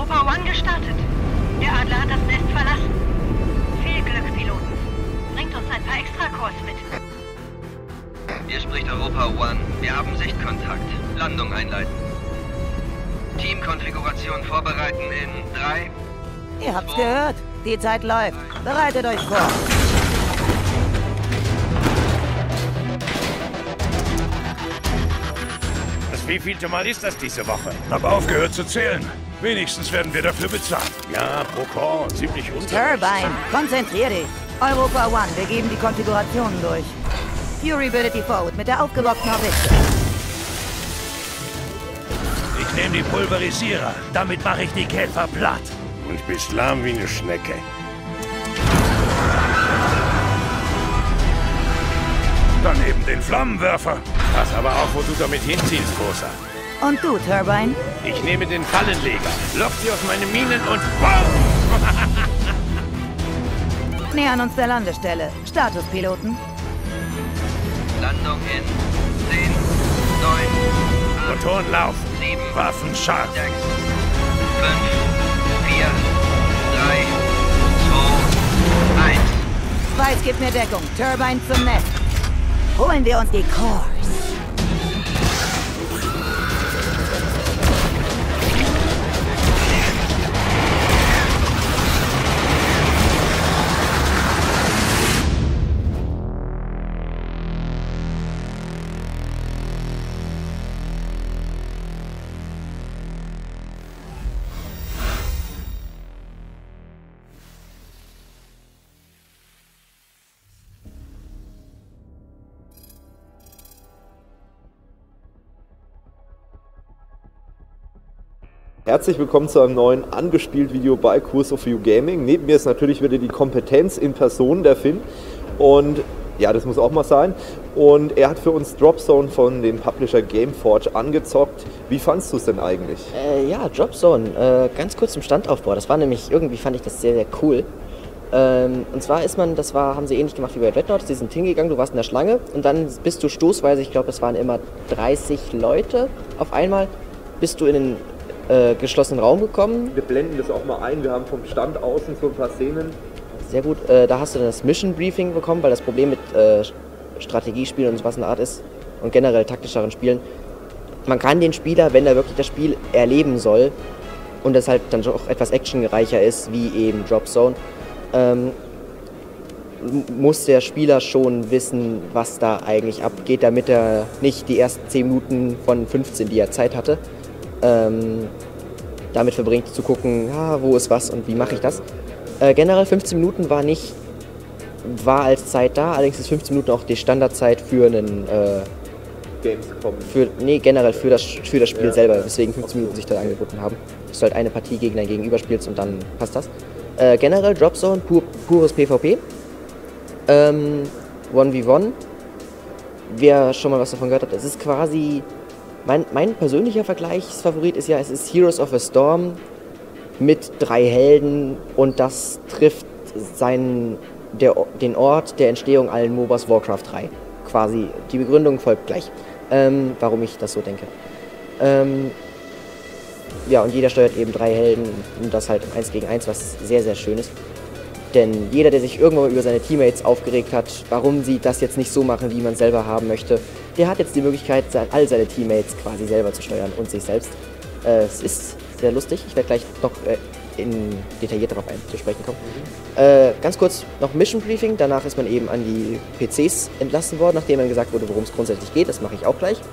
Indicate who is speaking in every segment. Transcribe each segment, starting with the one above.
Speaker 1: Europa One gestartet. Der Adler hat das Nest verlassen. Viel Glück, Piloten. Bringt uns ein paar Extrakurs mit.
Speaker 2: Hier spricht Europa One. Wir haben Sichtkontakt. Landung einleiten. Teamkonfiguration vorbereiten in 3.
Speaker 3: Ihr habt's gehört. Die Zeit läuft. Bereitet euch vor.
Speaker 4: Das wievielte Mal ist das diese Woche? Hab aufgehört zu zählen. Wenigstens werden wir dafür bezahlt. Ja, pro Korps ziemlich unter.
Speaker 3: Turbine, konzentrier dich. Europa One, wir geben die Konfigurationen durch. Fury bildet die Forward mit der aufgelockten Haubixe.
Speaker 4: Ich nehme die Pulverisierer. Damit mache ich die Käfer platt. Und bist lahm wie eine Schnecke. Daneben den Flammenwerfer. Pass aber auf, wo du damit hinziehst, Großer.
Speaker 3: Und du, Turbine?
Speaker 4: Ich nehme den Fallenleger, lock sie auf meine Minen und...
Speaker 3: Nähern uns der Landestelle. Status, Piloten.
Speaker 2: Landung in 10, 9, 8,
Speaker 4: Motoren laufen.
Speaker 2: 7,
Speaker 4: Waffen scharf.
Speaker 2: 6, 5, 4, 3, 2, 1.
Speaker 3: Weiß gibt mir Deckung. Turbine zum Nest. Holen wir uns die Cores.
Speaker 5: Herzlich willkommen zu einem neuen Angespielt-Video bei Curse of You Gaming. Neben mir ist natürlich wieder die Kompetenz in Person, der Finn. Und ja, das muss auch mal sein. Und er hat für uns Dropzone von dem Publisher Gameforge angezockt. Wie fandst du es denn eigentlich?
Speaker 6: Ja, Dropzone, ganz kurz zum Standaufbau. Das war nämlich, irgendwie fand ich das sehr, sehr cool. Und zwar haben sie ähnlich gemacht wie bei Dreadnought. Sie sind hingegangen, du warst in der Schlange und dann bist du stoßweise, ich glaube es waren immer 30 Leute auf einmal, bist du in den geschlossenen Raum gekommen.
Speaker 5: Wir blenden das auch mal ein, wir haben vom Stand außen so ein paar Szenen.
Speaker 6: Sehr gut, da hast du dann das Mission Briefing bekommen, weil das Problem mit Strategiespielen und sowas in der Art ist und generell taktischeren Spielen, man kann den Spieler, wenn er wirklich das Spiel erleben soll und das halt dann auch etwas actionreicher ist, wie eben Dropzone, muss der Spieler schon wissen, was da eigentlich abgeht, damit er nicht die ersten 10 Minuten von 15, die er Zeit hatte, damit verbringt zu gucken, ja, wo ist was und wie mache ich das. Generell 15 Minuten war als Zeit da, allerdings ist 15 Minuten auch die Standardzeit für einen
Speaker 5: Gamescom.
Speaker 6: Generell für das Spiel selber, weswegen 15 Minuten sich da angeboten haben. Dass du halt eine Partie gegen dein Gegenüber spielst und dann passt das. Generell Dropzone, pures PvP. 1v1. Wer schon mal was davon gehört hat, es ist quasi... Mein persönlicher Vergleichsfavorit ist ja, es ist Heroes of a Storm mit 3 Helden und das trifft den Ort der Entstehung allen MOBAs Warcraft 3. Quasi, die Begründung folgt gleich, warum ich das so denke. Ja, und jeder steuert eben 3 Helden und das halt im 1 gegen 1, was sehr, sehr schön ist. Denn jeder, der sich irgendwann über seine Teammates aufgeregt hat, warum sie das jetzt nicht so machen, wie man es selber haben möchte, der hat jetzt die Möglichkeit, all seine Teammates quasi selber zu steuern und sich selbst. Es ist sehr lustig. Ich werde gleich noch detailliert darauf zu sprechen kommen. Ganz kurz noch Mission Briefing. Danach ist man eben an die PCs entlassen worden, nachdem man gesagt wurde, worum es grundsätzlich geht. Das mache ich auch gleich.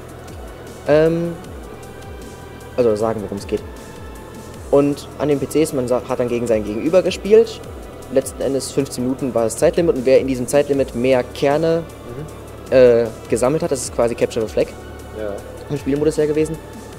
Speaker 6: Also sagen, worum es geht. Und an den PCs, man hat dann gegen sein Gegenüber gespielt. Letzten Endes 15 Minuten war das Zeitlimit und wer in diesem Zeitlimit mehr Kerne gesammelt hat, das ist quasi Capture the Flag, im Spielmodus her gewesen,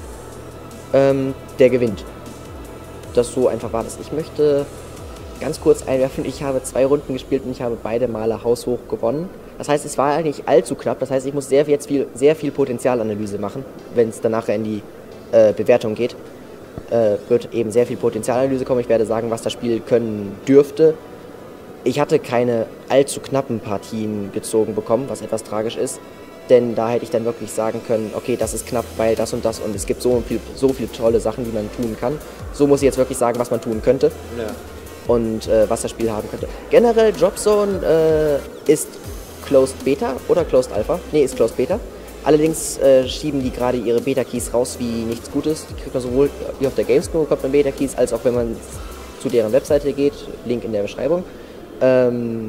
Speaker 6: der gewinnt. Das so einfach war das. Ich möchte ganz kurz einwerfen, ich habe 2 Runden gespielt und ich habe beide Male haushoch gewonnen. Das heißt, es war eigentlich allzu knapp, das heißt, ich muss sehr viel Potenzialanalyse machen, wenn es dann nachher in die Bewertung geht. Wird eben sehr viel Potenzialanalyse kommen. Ich werde sagen, was das Spiel können dürfte. Ich hatte keine allzu knappen Partien gezogen bekommen, was etwas tragisch ist. denn da hätte ich dann wirklich sagen können, okay, das ist knapp, weil das und es gibt so viele tolle Sachen, die man tun kann. So muss ich jetzt wirklich sagen, was man tun könnte und was das Spiel haben könnte. Generell Dropzone ist Closed Beta oder Closed Alpha? Ne, ist Closed Beta. Allerdings schieben die gerade ihre Beta-Keys raus wie nichts Gutes. Die kriegt man sowohl wie auf der Gamescom bekommt man Beta-Keys, als auch wenn man zu deren Webseite geht, Link in der Beschreibung. Da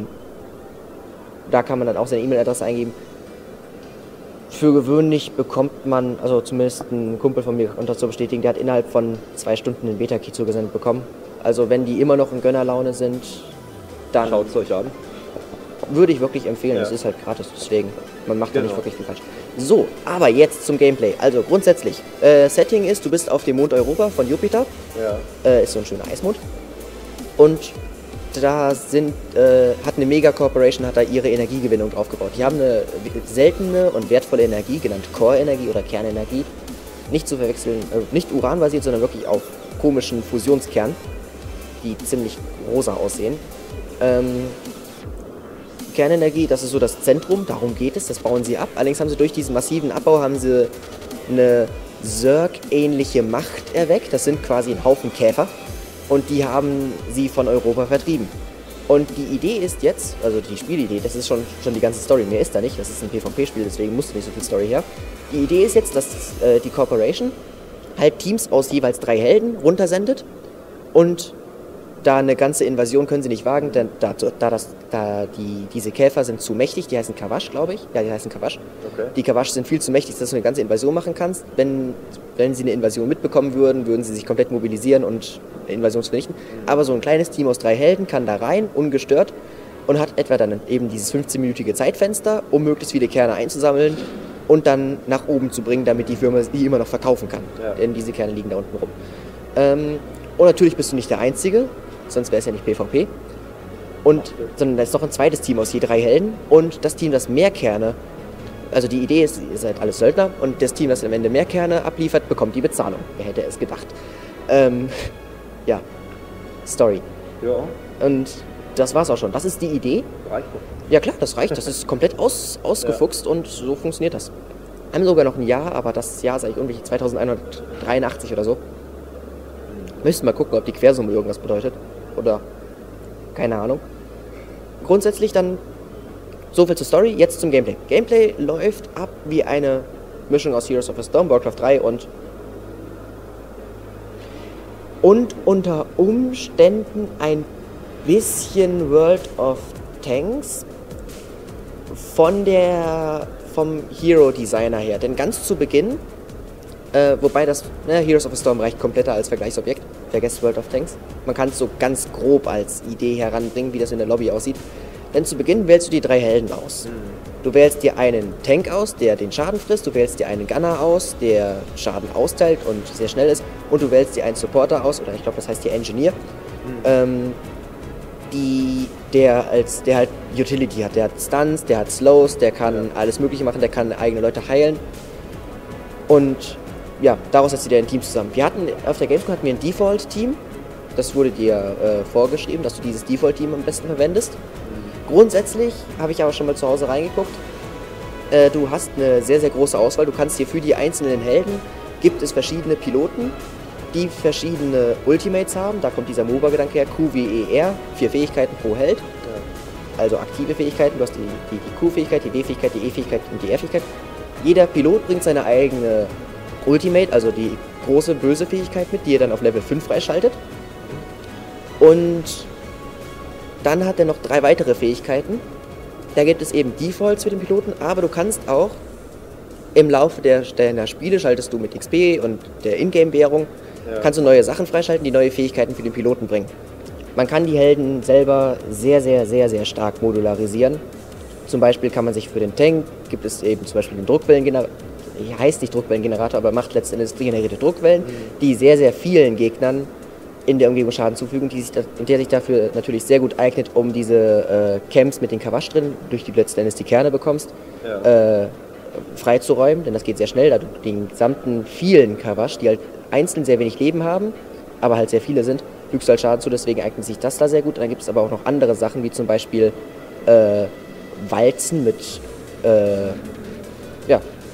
Speaker 6: kann man dann auch seine E-Mail-Adresse eingeben. Für gewöhnlich bekommt man, also zumindest ein Kumpel von mir konnte das so bestätigen, der hat innerhalb von 2 Stunden den Beta-Key zugesendet bekommen. Also wenn die immer noch in Gönnerlaune sind, dann
Speaker 5: Schaut es euch an.
Speaker 6: würde ich wirklich empfehlen. Es ist halt gratis, deswegen, man macht da nicht wirklich viel falsch. So, aber jetzt zum Gameplay. Also grundsätzlich, Setting ist, du bist auf dem Mond Europa von Jupiter. Ist so ein schöner Eismond. Und da hat eine Mega-Corporation hat da ihre Energiegewinnung aufgebaut. Die haben eine seltene und wertvolle Energie, genannt Core-Energie oder Kernenergie. Nicht zu verwechseln, nicht uranbasiert, sondern wirklich auf komischen Fusionskernen, die ziemlich rosa aussehen. Kernenergie, das ist so das Zentrum, darum geht es, das bauen sie ab. Allerdings haben sie durch diesen massiven Abbau haben sie eine Zerg-ähnliche Macht erweckt. Das sind quasi ein Haufen Käfer. Und die haben sie von Europa vertrieben. Und die Idee ist jetzt, also die Spielidee, das ist schon die ganze Story, mehr ist da nicht, das ist ein PvP-Spiel, deswegen musste nicht so viel Story her. Die Idee ist jetzt, dass die Corporation halt Teams aus jeweils 3 Helden runtersendet und da eine ganze Invasion können sie nicht wagen, denn diese Käfer sind zu mächtig, die heißen Kavash, glaube ich. Ja, die heißen Kavash. Okay. Die Kavash sind viel zu mächtig, dass du eine ganze Invasion machen kannst. Wenn sie eine Invasion mitbekommen würden sie sich komplett mobilisieren und eine Invasion vernichten. Aber so ein kleines Team aus 3 Helden kann da rein, ungestört, und hat etwa dann eben dieses 15-minütige Zeitfenster, um möglichst viele Kerne einzusammeln und dann nach oben zu bringen, damit die Firma die immer noch verkaufen kann. Ja. Denn diese Kerne liegen da unten rum. Und natürlich bist du nicht der Einzige, sonst wäre es ja nicht PvP. Sondern da ist noch ein zweites Team aus je 3 Helden. Und das Team, das mehr Kerne, also die Idee ist, ihr seid alles Söldner, und das Team, das am Ende mehr Kerne abliefert, bekommt die Bezahlung. Wer hätte es gedacht? Ja, Story.
Speaker 5: Ja.
Speaker 6: Und das war's auch schon. Das ist die Idee.
Speaker 5: Reicht doch.
Speaker 6: Ja klar, das reicht. Das ist komplett ausgefuchst und so funktioniert das. Wir haben sogar noch ein Jahr, aber das Jahr ist eigentlich irgendwie 2183 oder so. Müssen mal gucken, ob die Quersumme irgendwas bedeutet. Oder keine Ahnung. Grundsätzlich dann so viel zur Story, jetzt zum Gameplay. Gameplay läuft ab wie eine Mischung aus Heroes of the Storm, Warcraft 3 und unter Umständen ein bisschen World of Tanks vom Hero-Designer her. Denn ganz zu Beginn, wobei das Heroes of the Storm reicht kompletter als Vergleichsobjekt, vergesst World of Tanks. Man kann es so ganz grob als Idee heranbringen, wie das in der Lobby aussieht. Denn zu Beginn wählst du die 3 Helden aus. Du wählst dir einen Tank aus, der den Schaden frisst, du wählst dir einen Gunner aus, der Schaden austeilt und sehr schnell ist, und du wählst dir einen Supporter aus, oder ich glaube, das heißt hier Engineer, der halt Utility hat. Der hat Stunts, der hat Slows, der kann alles Mögliche machen, der kann eigene Leute heilen. Und ja, daraus setzt ihr ein Team zusammen. Auf der Gamescom hatten wir ein Default-Team. Das wurde dir vorgeschrieben, dass du dieses Default-Team am besten verwendest. Grundsätzlich habe ich aber schon mal zu Hause reingeguckt. Du hast eine sehr, sehr große Auswahl. Du kannst dir für die einzelnen Helden, gibt es verschiedene Piloten, die verschiedene Ultimates haben. Da kommt dieser MOBA-Gedanke her, QWER, 4 Fähigkeiten pro Held. Also aktive Fähigkeiten. Du hast die Q-Fähigkeit, die W-Fähigkeit, die E-Fähigkeit und die R-Fähigkeit. Jeder Pilot bringt seine eigene Ultimate, also die große böse Fähigkeit mit, die er dann auf Level 5 freischaltet. Und dann hat er noch 3 weitere Fähigkeiten. Da gibt es eben Defaults für den Piloten, aber du kannst auch im Laufe deiner Spiele, schaltest du mit XP und der Ingame-Währung, kannst du neue Sachen freischalten, die neue Fähigkeiten für den Piloten bringen. Man kann die Helden selber sehr, sehr, sehr, sehr stark modularisieren. Zum Beispiel kann man sich für den Tank, gibt es eben zum Beispiel den Druckwellengenerator, heißt nicht Druckwellengenerator, aber macht letztendlich generierte Druckwellen, die sehr, sehr vielen Gegnern in der Umgebung Schaden zufügen, der sich dafür natürlich sehr gut eignet, um diese Camps mit den Kavash drin, durch die du letztendlich die Kerne bekommst, freizuräumen, denn das geht sehr schnell, da du den gesamten vielen Kavash, die halt einzeln sehr wenig Leben haben, aber halt sehr viele sind, fügst du halt Schaden zu, deswegen eignet sich das da sehr gut. Und dann gibt es aber auch noch andere Sachen, wie zum Beispiel Walzen mit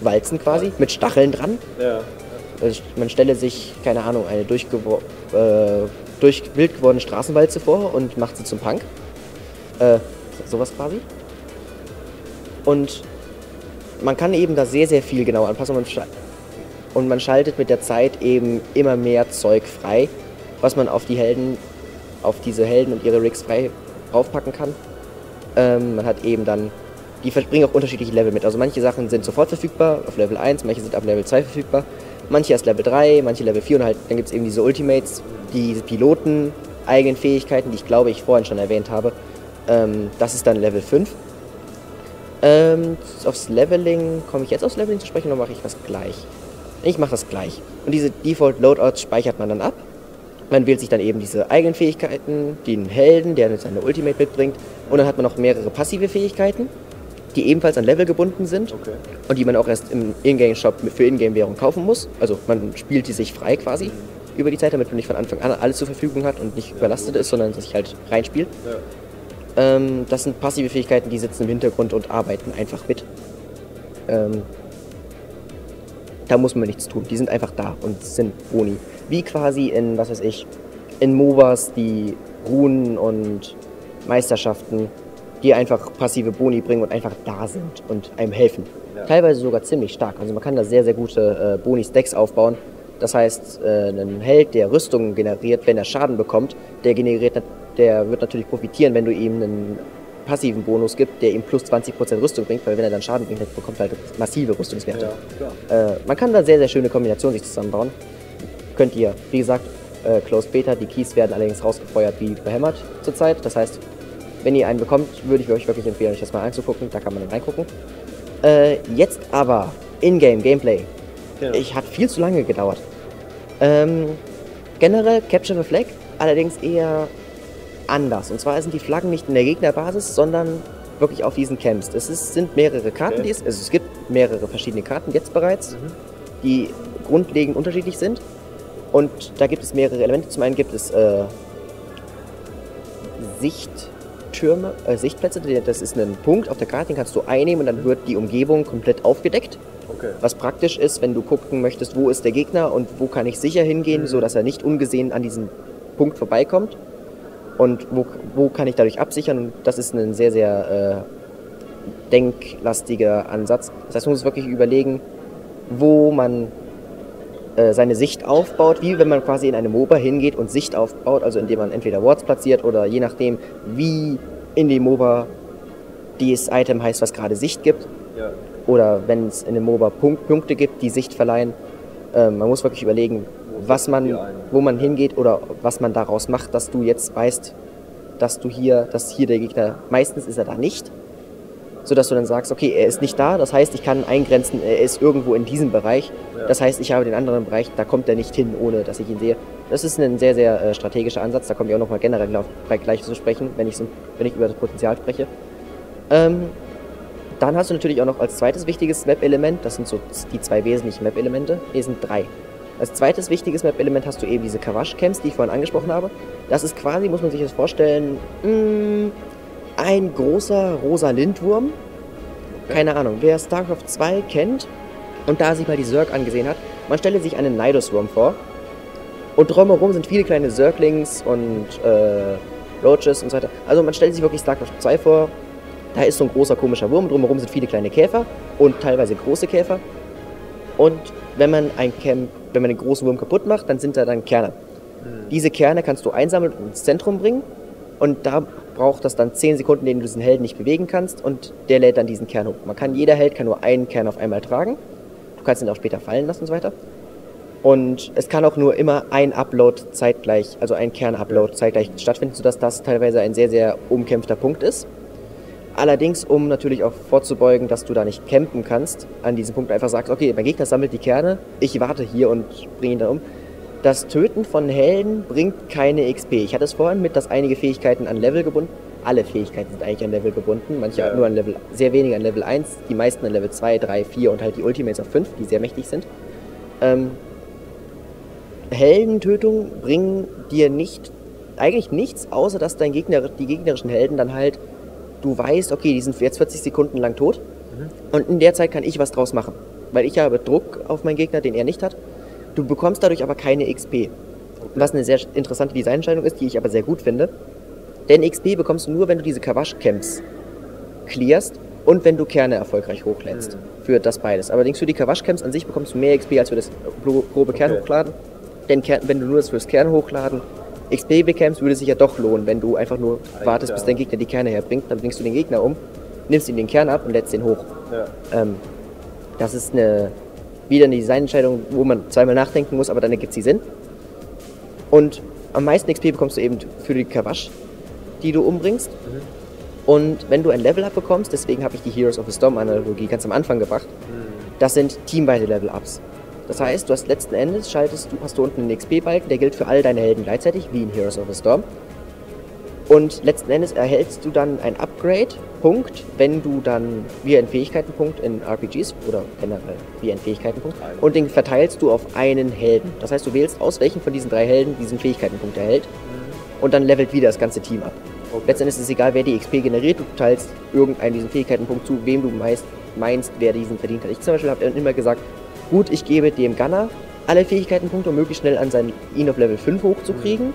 Speaker 6: Walzen quasi, mit Stacheln dran.
Speaker 5: Ja.
Speaker 6: Also man stelle sich, keine Ahnung, eine wild gewordene Straßenwalze vor und macht sie zum Punk. Sowas quasi. Und man kann eben da sehr, sehr viel genau anpassen und man schaltet mit der Zeit eben immer mehr Zeug frei, was man auf diese Helden und ihre Rigs frei draufpacken kann. Man hat eben dann, die bringen auch unterschiedliche Level mit. Also manche Sachen sind sofort verfügbar auf Level 1, manche sind ab Level 2 verfügbar, manche erst Level 3, manche Level 4 und halt, dann gibt es eben diese Ultimates, diese Piloten, eigenen Fähigkeiten, die ich glaube ich vorhin schon erwähnt habe. Das ist dann Level 5. Aufs Leveling, komme ich jetzt aufs Leveling zu sprechen oder mache ich was gleich? Ich mache das gleich. Und diese Default Loadouts speichert man dann ab. Man wählt sich dann eben diese eigenen Fähigkeiten, den Helden, der seine Ultimate mitbringt. Und dann hat man noch mehrere passive Fähigkeiten, die ebenfalls an Level gebunden sind. Okay. Und die man auch erst im Ingame-Shop für Ingame-Währung kaufen muss. Also man spielt die sich frei quasi über die Zeit, damit man nicht von Anfang an alles zur Verfügung hat und nicht überlastet ist, sondern sich halt reinspielt. Ja. Das sind passive Fähigkeiten, die sitzen im Hintergrund und arbeiten einfach mit. Da muss man nichts tun, die sind einfach da und sind Boni. Wie quasi in, was weiß ich, in MOBAs die Runen und Meisterschaften, die einfach passive Boni bringen und einfach da sind und einem helfen. Ja. Teilweise sogar ziemlich stark, also man kann da sehr, sehr gute Boni-Stacks aufbauen. Das heißt, ein Held, der Rüstungen generiert, wenn er Schaden bekommt, der wird natürlich profitieren, wenn du ihm einen passiven Bonus gibt, der ihm plus 20% Rüstung bringt, weil wenn er dann Schaden bringt, bekommt er halt massive Rüstungswerte. Ja, man kann da sehr, sehr schöne Kombinationen sich zusammenbauen. Könnt ihr, wie gesagt, Closed Beta, die Keys werden allerdings rausgefeuert wie behämmert zurzeit. Das heißt, wenn ihr einen bekommt, würde ich euch wirklich empfehlen, euch das mal anzugucken, da kann man dann reingucken. Jetzt aber Ingame Gameplay. Genau. Hat viel zu lange gedauert. Generell Capture the Flag, allerdings eher anders. Und zwar sind die Flaggen nicht in der Gegnerbasis, sondern wirklich auf diesen Camps. Sind mehrere Karten, es gibt mehrere verschiedene Karten jetzt bereits, die grundlegend unterschiedlich sind. Und da gibt es mehrere Elemente. Zum einen gibt es Sichtplätze. Das ist ein Punkt auf der Karte, den kannst du einnehmen und dann wird die Umgebung komplett aufgedeckt. Okay. Was praktisch ist, wenn du gucken möchtest, wo ist der Gegner und wo kann ich sicher hingehen, sodass er nicht ungesehen an diesen Punkt vorbeikommt. Und wo kann ich dadurch absichern? Und das ist ein sehr, sehr denklastiger Ansatz. Das heißt, man muss wirklich überlegen, wo man seine Sicht aufbaut, wie wenn man quasi in eine MOBA hingeht und Sicht aufbaut, also indem man entweder Wards platziert oder je nachdem, wie in die MOBA dieses Item heißt, was gerade Sicht gibt. Ja. Oder wenn es in dem MOBA Punkte gibt, die Sicht verleihen. Man muss wirklich überlegen, wo man hingeht oder was man daraus macht, dass du jetzt weißt, dass hier der Gegner, meistens ist er da nicht, sodass du dann sagst, okay, er ist nicht da, das heißt, ich kann eingrenzen, er ist irgendwo in diesem Bereich, das heißt, ich habe den anderen Bereich, da kommt er nicht hin, ohne dass ich ihn sehe. Das ist ein sehr, sehr strategischer Ansatz, da komme ich auch nochmal generell gleich zu sprechen, wenn ich über das Potenzial spreche. Dann hast du natürlich auch noch als zweites wichtiges Map-Element, das sind so die zwei wesentlichen Map-Elemente, sind 3. Als zweites wichtiges Map-Element hast du eben diese Kavash-Camps, die ich vorhin angesprochen habe. Das ist quasi, muss man sich das vorstellen, ein großer rosa Lindwurm. Keine Ahnung, wer StarCraft 2 kennt und da sich mal die Zerg angesehen hat, man stelle sich einen Nidus-Wurm vor. Und drumherum sind viele kleine Zerglings und Roaches und so weiter. Also man stellt sich wirklich StarCraft 2 vor. Da ist so ein großer komischer Wurm, drumherum sind viele kleine Käfer und teilweise große Käfer. Und wenn man den großen Wurm kaputt macht, dann sind da dann Kerne. Diese Kerne kannst du einsammeln und ins Zentrum bringen. Und da braucht das dann 10 Sekunden, in denen du diesen Helden nicht bewegen kannst. Und der lädt dann diesen Kern hoch. Jeder Held kann nur einen Kern auf einmal tragen. Du kannst ihn auch später fallen lassen und so weiter. Und es kann auch nur immer ein Upload zeitgleich, also ein Kern-Upload zeitgleich stattfinden, sodass das teilweise ein sehr, sehr umkämpfter Punkt ist. Allerdings, um natürlich auch vorzubeugen, dass du da nicht campen kannst, an diesem Punkt einfach sagst, okay, mein Gegner sammelt die Kerne, ich warte hier und bringe ihn dann um. Das Töten von Helden bringt keine XP. Ich hatte es vorhin dass einige Fähigkeiten an Level gebunden, alle Fähigkeiten sind eigentlich an Level gebunden, manche nur an Level, sehr wenige an Level 1, die meisten an Level 2, 3, 4 und halt die Ultimates auf 5, die sehr mächtig sind. Heldentötung bringen dir eigentlich nichts, außer dass die gegnerischen Helden dann halt, du weißt, okay, die sind jetzt 40 Sekunden lang tot und in der Zeit kann ich was draus machen. weil ich habe Druck auf meinen Gegner, den er nicht hat. Du bekommst dadurch aber keine XP. Was eine sehr interessante Designentscheidung ist, die ich aber sehr gut finde. Denn XP bekommst du nur, wenn du diese Kavash-Camps clearst und wenn du Kerne erfolgreich hochlädst. Für das beides. Allerdings für die Kavash-Camps an sich bekommst du mehr XP als für das grobe Kernhochladen. Denn wenn du nur das fürs Kernhochladen XP bekämpfst, würde es sich ja doch lohnen, wenn du einfach nur wartest, bis dein Gegner die Kerne herbringt. Dann bringst du den Gegner um, nimmst ihm den Kern ab und lädst den hoch. Ja. Das ist wieder eine Designentscheidung, wo man zweimal nachdenken muss, aber dann ergibt sie Sinn. Und am meisten XP bekommst du eben für die Kavash, die du umbringst. Und wenn du ein Level-Up bekommst, deswegen habe ich die Heroes of the Storm-Analogie ganz am Anfang gebracht, das sind teamweise Level-Ups. Das heißt, du hast letzten Endes, hast du unten einen XP-Balken, der gilt für all deine Helden gleichzeitig, wie in Heroes of the Storm. Und letzten Endes erhältst du dann ein Upgrade-Punkt, wenn du dann, wie ein Fähigkeitenpunkt in RPGs, oder generell wie ein Fähigkeitenpunkt, und den verteilst du auf einen Helden. Das heißt, du wählst aus, welchen von diesen 3 Helden diesen Fähigkeitenpunkt erhält, und dann levelt wieder das ganze Team ab. Okay. Letztendlich ist es egal, wer die XP generiert, du teilst irgendeinen diesen Fähigkeitenpunkt zu, wem du meinst, wer diesen verdient hat. Ich zum Beispiel habe immer gesagt, gut, ich gebe dem Gunner alle Fähigkeitenpunkte, um möglichst schnell an seinen ihn auf Level 5 hochzukriegen,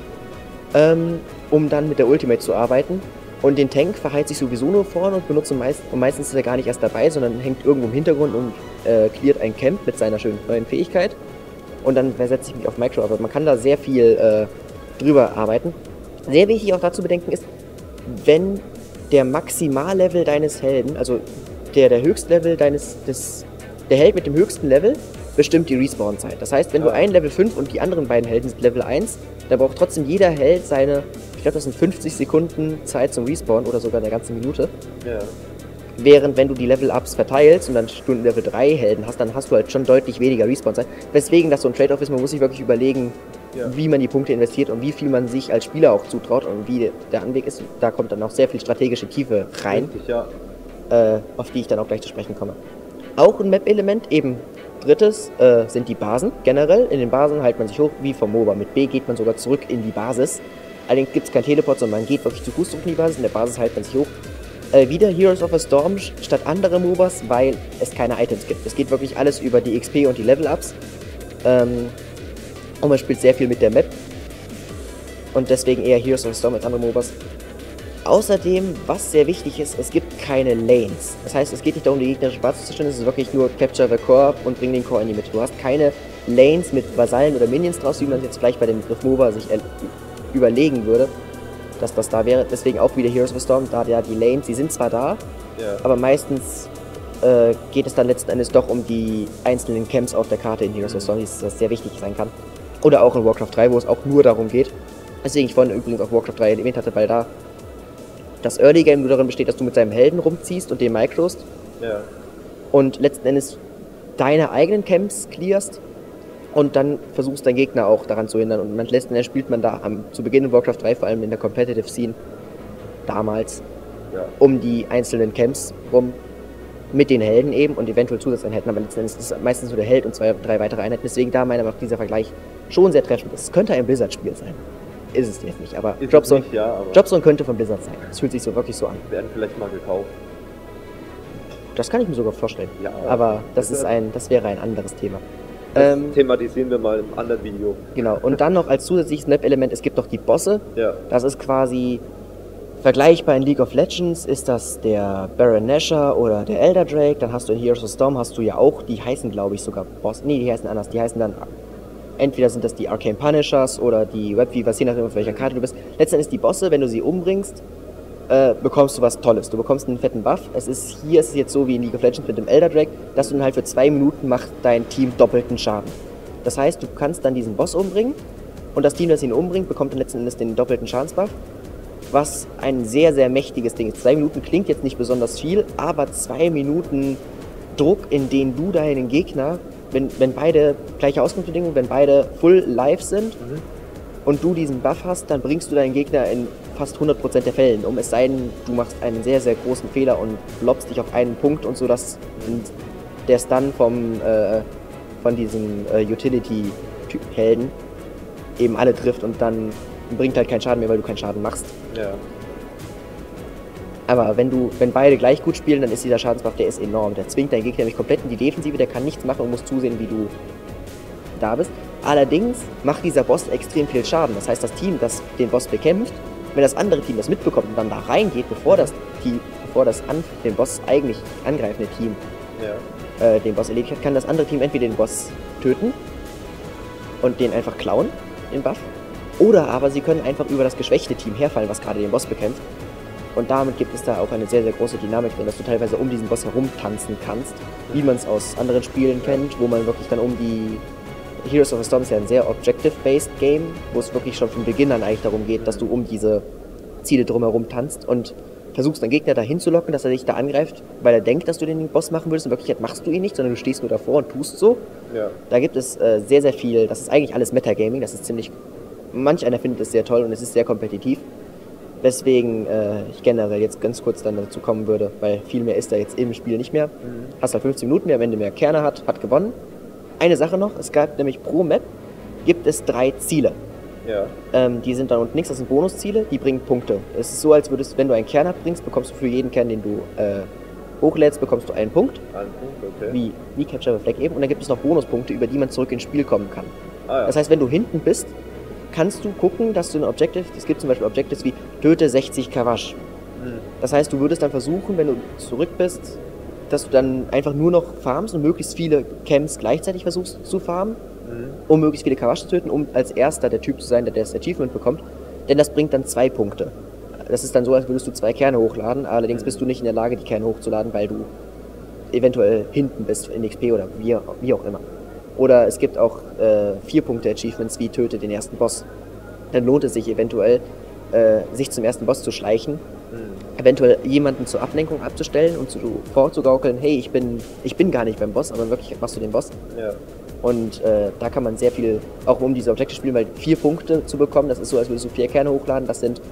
Speaker 6: um dann mit der Ultimate zu arbeiten. Und den Tank verheizt sich sowieso nur vorne und benutzt meistens ist er gar nicht erst dabei, sondern hängt irgendwo im Hintergrund und cleart ein Camp mit seiner schönen neuen Fähigkeit. Und dann versetze ich mich auf Micro, aber man kann da sehr viel drüber arbeiten. Sehr wichtig auch dazu bedenken ist, wenn der Maximallevel deines Helden, also der Höchstlevel der Held mit dem höchsten Level, bestimmt die Respawn-Zeit. Das heißt, wenn du ein Level 5 und die anderen beiden Helden sind Level 1, dann braucht trotzdem jeder Held seine, ich glaube das sind 50 Sekunden Zeit zum Respawn oder sogar eine ganze Minute. Ja. Während wenn du die Level-Ups verteilst und dann Stunden Level 3 Helden hast, dann hast du halt schon deutlich weniger Respawn-Zeit. Weswegen das so ein Trade-off ist, man muss sich wirklich überlegen, wie man die Punkte investiert und wie viel man sich als Spieler auch zutraut und wie der Anweg ist. Da kommt dann auch sehr viel strategische Tiefe rein, auf die ich dann auch gleich zu sprechen komme. Auch ein Map-Element, eben drittes, sind die Basen generell. In den Basen hält man sich hoch, wie vom MOBA. Mit B geht man sogar zurück in die Basis. Allerdings gibt es kein Teleport, sondern man geht wirklich zu Fuß zurück in die Basis. In der Basis hält man sich hoch. Wieder Heroes of the Storm statt andere MOBAs, weil es keine Items gibt. Es geht wirklich alles über die XP und die Level-Ups. Und man spielt sehr viel mit der Map. Und deswegen eher Heroes of the Storm als andere MOBAs. Außerdem, was sehr wichtig ist, es gibt keine Lanes. Das heißt, es geht nicht darum, die gegnerische Basis zu stellen, es ist wirklich nur Capture the Core und bring den Core in die Mitte. Du hast keine Lanes mit Vasallen oder Minions draus, wie man jetzt vielleicht bei dem Begriff MOBA sich überlegen würde, dass das da wäre. Deswegen auch wieder Heroes of the Storm, da ja die Lanes, die sind zwar da, aber meistens geht es dann letzten Endes doch um die einzelnen Camps auf der Karte in Heroes of the Storm, das sehr wichtig sein kann. Oder auch in Warcraft 3, wo es auch nur darum geht. Deswegen ich vorhin übrigens auch Warcraft 3 erwähnt hatte, weil da das Early Game nur darin besteht, dass du mit deinem Helden rumziehst und den microst. Und letzten Endes deine eigenen Camps clearst und dann versuchst dein Gegner auch daran zu hindern. Und letzten Endes spielt man da zu Beginn in Warcraft 3, vor allem in der Competitive Scene damals, um die einzelnen Camps rum mit den Helden eben und eventuell Zusatzeinheiten. Aber letzten Endes ist es meistens nur der Held und 2, 3 weitere Einheiten. Deswegen da meiner Meinung nach dieser Vergleich schon sehr treffend ist. Es könnte ein Blizzard-Spiel sein. Ist es jetzt nicht, aber Dropzone könnte von Blizzard sein. Es fühlt sich so wirklich so an.
Speaker 5: Werden vielleicht mal gekauft.
Speaker 6: Das kann ich mir sogar vorstellen. Ja, aber das wäre ein anderes Thema.
Speaker 5: Das thematisieren wir mal im anderen Video.
Speaker 6: Genau, und dann noch als zusätzliches Map-Element, es gibt noch die Bosse. Das ist quasi vergleichbar in League of Legends, ist das der Baron Nashor oder der Elder Drake. Dann hast du in Heroes of the Storm, hast du ja auch, die heißen glaube ich sogar Boss. Nee, die heißen anders, die heißen dann entweder sind das die Arcane Punishers oder die Webweavers, je nachdem auf welcher Karte du bist. Letztendlich die Bosse, wenn du sie umbringst, bekommst du was Tolles. Du bekommst einen fetten Buff. Hier ist es jetzt so wie in League of Legends mit dem Elder Drake, dass du dann halt für 2 Minuten macht dein Team doppelten Schaden. Das heißt, du kannst dann diesen Boss umbringen und das Team, das ihn umbringt, bekommt dann letzten Endes den doppelten Schadensbuff. Was ein sehr, sehr mächtiges Ding ist. 2 Minuten klingt jetzt nicht besonders viel, aber 2 Minuten Druck, in denen du deinen Gegner, wenn beide gleiche Ausgangsbedingungen, wenn beide full live sind und du diesen Buff hast, dann bringst du deinen Gegner in fast 100% der Fällen um. Es sei denn, du machst einen sehr, sehr großen Fehler und lobbst dich auf einen Punkt und so, dass der Stun von diesem Utility-Helden eben alle trifft und dann bringt halt keinen Schaden mehr, weil du keinen Schaden machst. Aber wenn beide gleich gut spielen, dann ist dieser Schadensbuff, der ist enorm. Der zwingt deinen Gegner nämlich komplett in die Defensive, der kann nichts machen und muss zusehen, wie du da bist. Allerdings macht dieser Boss extrem viel Schaden. Das heißt, das Team, das den Boss bekämpft, wenn das andere Team das mitbekommt und dann da reingeht, bevor das an den Boss eigentlich angreifende Team den Boss erledigt hat, kann das andere Team entweder den Boss töten und den einfach klauen, den Buff, oder aber sie können einfach über das geschwächte Team herfallen, was gerade den Boss bekämpft. Und damit gibt es da auch eine sehr, sehr große Dynamik drin, dass du teilweise um diesen Boss herumtanzen kannst, wie man es aus anderen Spielen kennt, wo man wirklich dann um die... Heroes of the Storm ist ja ein sehr objective-based Game, wo es wirklich schon von Beginn an eigentlich darum geht, dass du um diese Ziele drumherum tanzt und versuchst deinen Gegner dahin zu locken, dass er dich da angreift, weil er denkt, dass du den Boss machen würdest. In Wirklichkeit machst du ihn nicht, sondern du stehst nur davor und tust so. Ja. Da gibt es sehr, sehr viel, das ist eigentlich alles Metagaming, das ist ziemlich... Manch einer findet es sehr toll und es ist sehr kompetitiv. Weswegen ich generell jetzt ganz kurz dann dazu kommen würde, weil viel mehr ist da jetzt im Spiel nicht mehr. Hast halt 15 Minuten, wer am Ende mehr Kerne hat gewonnen. Eine Sache noch, es gab nämlich pro Map gibt es 3 Ziele. Ja. Die sind dann unten links, das sind Bonusziele, die bringen Punkte. Es ist so, als würdest, wenn du einen Kern abbringst, bekommst du für jeden Kern, den du hochlädst, bekommst du einen Punkt. Einen Punkt, okay. Wie Capture the Flag eben. Und dann gibt es noch Bonuspunkte, über die man zurück ins Spiel kommen kann. Ah, ja. Das heißt, wenn du hinten bist, kannst du gucken, dass du ein Objective, es gibt zum Beispiel Objectives wie töte 60 Kawasch. Das heißt, du würdest dann versuchen, wenn du zurück bist, dass du dann einfach nur noch farmst und möglichst viele Camps gleichzeitig versuchst zu farmen, um möglichst viele Kawasch zu töten, um als erster der Typ zu sein, der das Achievement bekommt. Denn das bringt dann 2 Punkte. Das ist dann so, als würdest du 2 Kerne hochladen, allerdings bist du nicht in der Lage, die Kerne hochzuladen, weil du eventuell hinten bist in XP oder wie auch immer. Oder es gibt auch 4 Punkte Achievements wie töte den ersten Boss. Dann lohnt es sich eventuell, sich zum ersten Boss zu schleichen, eventuell jemanden zur Ablenkung abzustellen und vorzugaukeln, hey, ich bin gar nicht beim Boss, aber in Wirklichkeit machst du den Boss. Ja. Und da kann man sehr viel, auch um diese Objekte spielen, weil 4 Punkte zu bekommen, das ist so, als würdest du 4 Kerne hochladen, das sind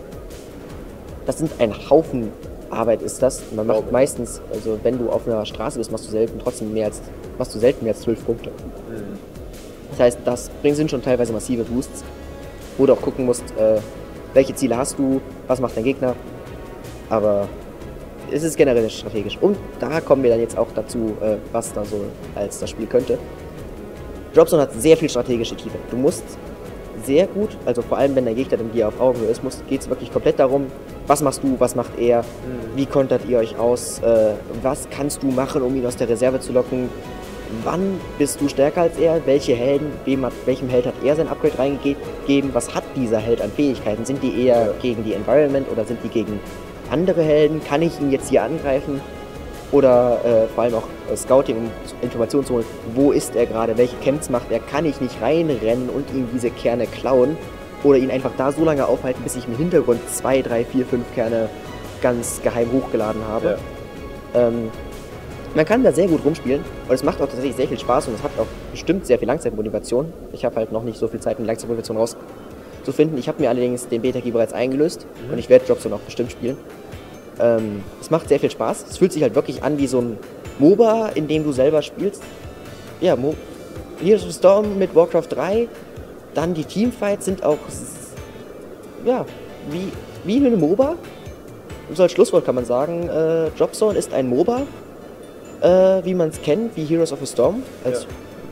Speaker 6: ein Haufen Arbeit ist das. Man macht meistens, also wenn du auf einer Straße bist, machst du selten mehr als 12 Punkte. Das heißt, das sind schon teilweise massive Boosts, wo du auch gucken musst, welche Ziele hast du, was macht dein Gegner. Aber es ist generell strategisch. Und da kommen wir dann jetzt auch dazu, was da so als das Spiel könnte. Dropzone hat sehr viel strategische Tiefe. Du musst sehr gut, also vor allem wenn der Gegner dann dir auf Augenhöhe ist, geht es wirklich komplett darum, was machst du, was macht er, wie kontert ihr euch aus, was kannst du machen, um ihn aus der Reserve zu locken, wann bist du stärker als er, welchem Held hat er sein Upgrade reingegeben, was hat dieser Held an Fähigkeiten, sind die eher gegen die Environment oder sind die gegen andere Helden, kann ich ihn jetzt hier angreifen oder vor allem auch Scouting, um Informationen zu holen, wo ist er gerade, welche Camps macht er, kann ich nicht reinrennen und ihm diese Kerne klauen oder ihn einfach da so lange aufhalten, bis ich im Hintergrund 2, 3, 4, 5 Kerne ganz geheim hochgeladen habe. Ja. Man kann da sehr gut rumspielen und es macht auch tatsächlich sehr viel Spaß und es hat auch bestimmt sehr viel Langzeitmotivation. Ich habe halt noch nicht so viel Zeit, um Langzeitmotivation rauszufinden. Ich habe mir allerdings den Beta-Key bereits eingelöst und ich werde Dropzone auch bestimmt spielen. Es macht sehr viel Spaß. Es fühlt sich halt wirklich an wie so ein MOBA, in dem du selber spielst. Ja, Heroes of the Storm mit Warcraft 3. Dann die Teamfights sind auch, ja, wie eine MOBA. So als Schlusswort kann man sagen, Dropzone ist ein MOBA, wie man es kennt, wie Heroes of the Storm, als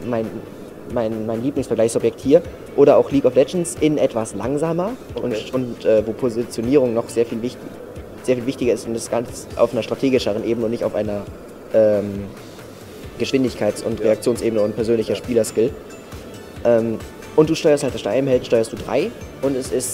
Speaker 6: mein Lieblingsvergleichsobjekt hier. Oder auch League of Legends in etwas langsamer und wo Positionierung noch sehr viel wichtiger ist und das Ganze auf einer strategischeren Ebene und nicht auf einer Geschwindigkeits- und Reaktionsebene und persönlicher Spielerskill. Und du steuerst halt das Helden, steuerst du 3 und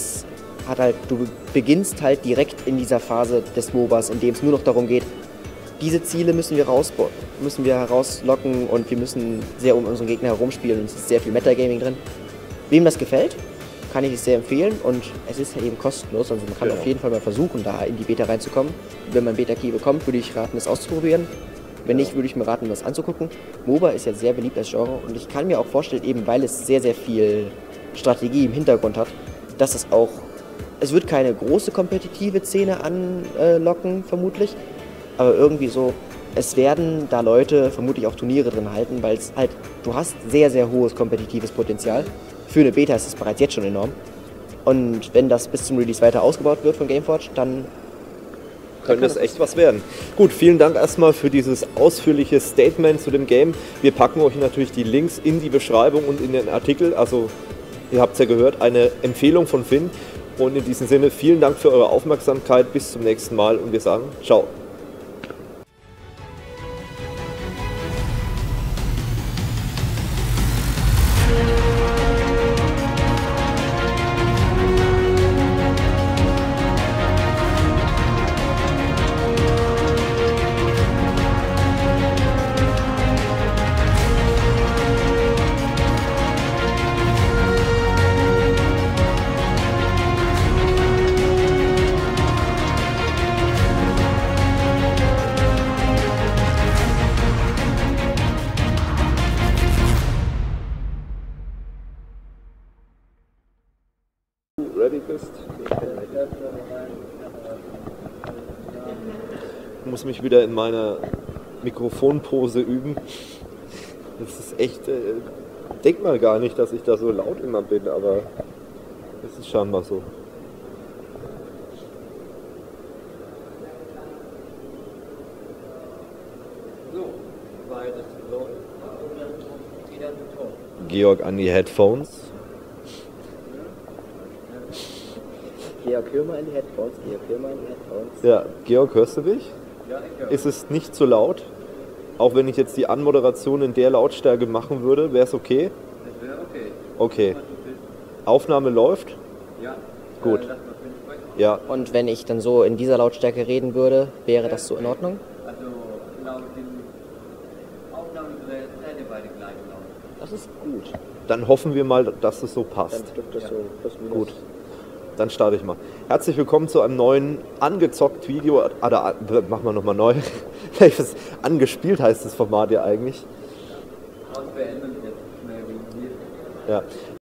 Speaker 6: du beginnst halt direkt in dieser Phase des MOBAs, in dem es nur noch darum geht, diese Ziele müssen wir herauslocken und wir müssen sehr um unseren Gegner herumspielen und es ist sehr viel Metagaming drin. Wem das gefällt, kann ich es sehr empfehlen und es ist ja eben kostenlos, also man kann auf jeden Fall mal versuchen, da in die Beta reinzukommen. Wenn man Beta-Key bekommt, würde ich raten, das auszuprobieren. Wenn nicht, würde ich mir raten, das anzugucken. MOBA ist ja sehr beliebt als Genre und ich kann mir auch vorstellen, eben weil es sehr, sehr viel Strategie im Hintergrund hat, dass es wird keine große kompetitive Szene anlocken, vermutlich, aber irgendwie so, es werden da Leute vermutlich auch Turniere drin halten, weil es halt, du hast sehr, sehr hohes kompetitives Potenzial. Für eine Beta ist es bereits jetzt schon enorm. Und wenn das bis zum Release weiter ausgebaut wird von Gameforge, dann
Speaker 5: könnte es echt was werden. Gut, vielen Dank erstmal für dieses ausführliche Statement zu dem Game. Wir packen euch natürlich die Links in die Beschreibung und in den Artikel. Also, ihr habt es ja gehört, eine Empfehlung von Finn. Und in diesem Sinne, vielen Dank für eure Aufmerksamkeit. Bis zum nächsten Mal und wir sagen ciao. Ready bist. Ich muss mich wieder in meiner Mikrofonpose üben. Das ist echt, denkt mal gar nicht, dass ich da so laut immer bin, aber es ist scheinbar so. Georg an die Headphones.
Speaker 6: Georg, hör mal in die Headphones. Georg, hör mal in die Headphones.
Speaker 5: Ja, Georg, hörst du mich?
Speaker 7: Ja, ich höre.
Speaker 5: Ist es nicht zu laut? Auch wenn ich jetzt die Anmoderation in der Lautstärke machen würde, wäre es okay?
Speaker 7: Das wäre okay.
Speaker 5: Okay. Aufnahme läuft?
Speaker 7: Ja.
Speaker 5: Gut.
Speaker 7: Lass mal Finn sprechen.
Speaker 5: Ja.
Speaker 6: Und wenn ich dann so in dieser Lautstärke reden würde, wäre das so in Ordnung?
Speaker 7: Also laut dem Aufnahmegerät seid ihr beide gleich laut.
Speaker 6: Das ist gut.
Speaker 5: Dann hoffen wir mal, dass es so passt.
Speaker 6: Dann dürfte es so plus minus.
Speaker 5: Gut. Dann starte ich mal. Herzlich willkommen zu einem neuen angezockt Video. Machen wir nochmal neu. Angespielt heißt das Format ja eigentlich.
Speaker 7: Und beenden jetzt schnell wegen mir.
Speaker 5: Ja.